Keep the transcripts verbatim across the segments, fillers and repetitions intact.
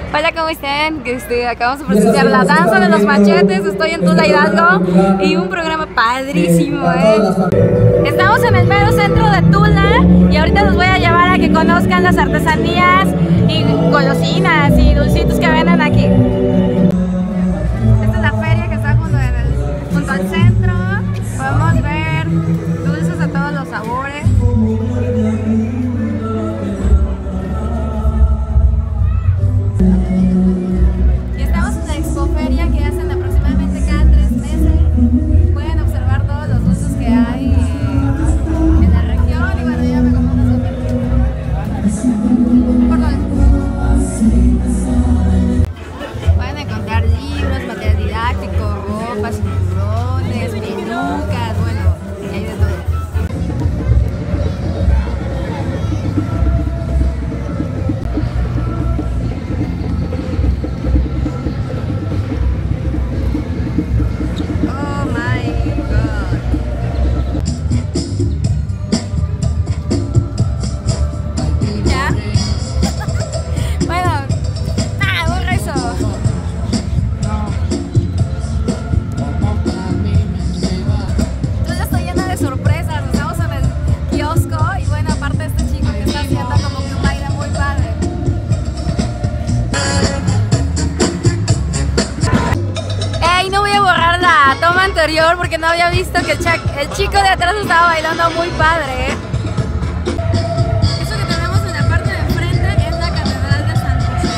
Hola, ¿cómo están? Este, acabamos de presenciar la danza de los machetes, estoy en Tula Hidalgo y un programa padrísimo, ¿eh? Estamos en el mero centro de Tula y ahorita los voy a llevar a que conozcan las artesanías y golosinas y dulcitos que venden aquí. Esta es la feria que está junto, en el, junto al centro, podemos ver dulces de todos los sabores. Y estamos en la expoferia que hacen aproximadamente cada tres meses. Pueden observar todos los dulces que hay eh, en la región y bueno, yo me como unos pueden encontrar libros, material didáctico, ropas, cinturones, pelucas, bueno, y hay de todo. Anterior porque no había visto que el, el chico de atrás estaba bailando muy padre, ¿eh? Eso que tenemos en la parte de enfrente es la Catedral de San José.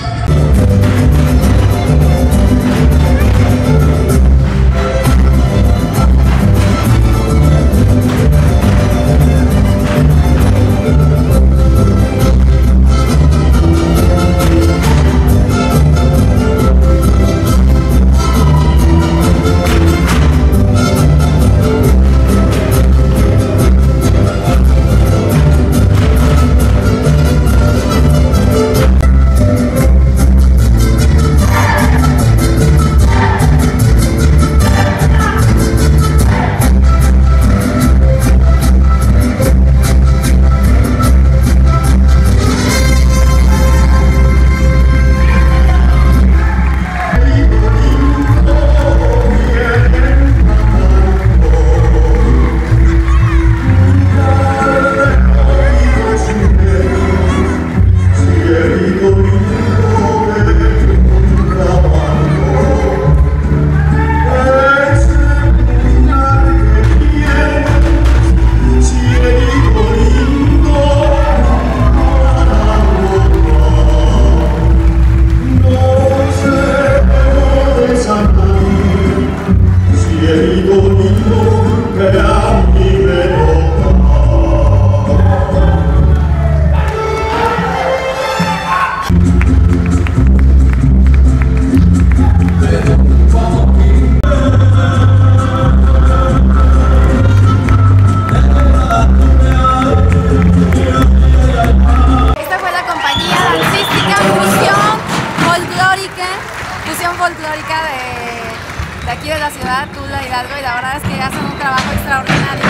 folclórica de, de aquí de la ciudad, Tula Hidalgo, y la verdad es que hacen un trabajo extraordinario.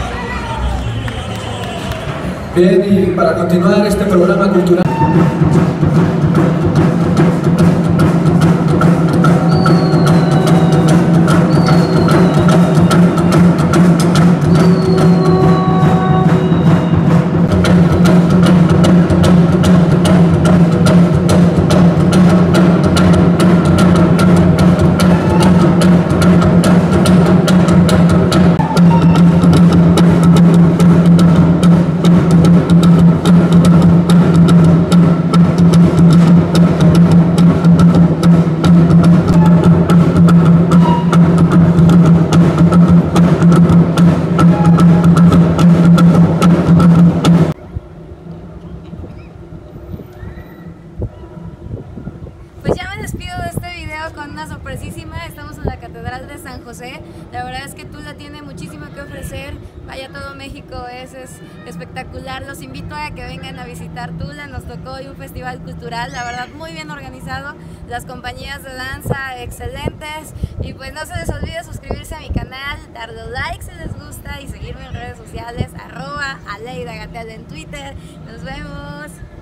Bien, y para continuar este programa cultural. Con una sorpresísima, estamos en la Catedral de San José. La verdad es que Tula tiene muchísimo que ofrecer. Vaya, todo México es, es espectacular. Los invito a que vengan a visitar Tula. Nos tocó hoy un festival cultural, la verdad muy bien organizado. Las compañías de danza excelentes. Y pues no se les olvide suscribirse a mi canal, darle like si les gusta y seguirme en redes sociales, arroba Aleida Gatel en Twitter. Nos vemos.